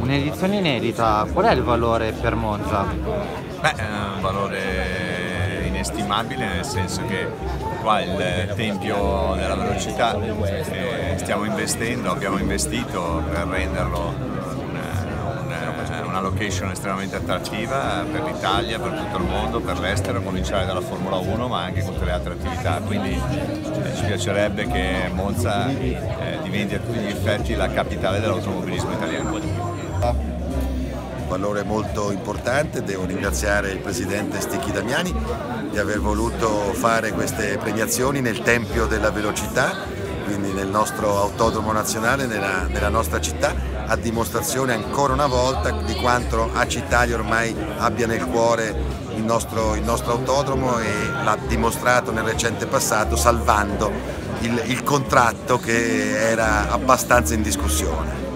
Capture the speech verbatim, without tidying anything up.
Un'edizione inedita, qual è il valore per Monza? Beh, è un valore inestimabile, nel senso che qua il tempio della velocità eh, stiamo investendo, abbiamo investito per renderlo una, una, una location estremamente attrattiva per l'Italia, per tutto il mondo, per l'estero, a cominciare dalla Formula uno ma anche con tutte le altre attività, quindi eh, ci piacerebbe che Monza eh, diventi a tutti gli effetti la capitale dell'automobilismo italiano. Un valore molto importante, devo ringraziare il presidente Sticchi Damiani di aver voluto fare queste premiazioni nel Tempio della Velocità, quindi nel nostro autodromo nazionale, nella, nella nostra città, a dimostrazione ancora una volta di quanto Acea Italia ormai abbia nel cuore il nostro, il nostro autodromo, e l'ha dimostrato nel recente passato salvando il, il contratto che era abbastanza in discussione.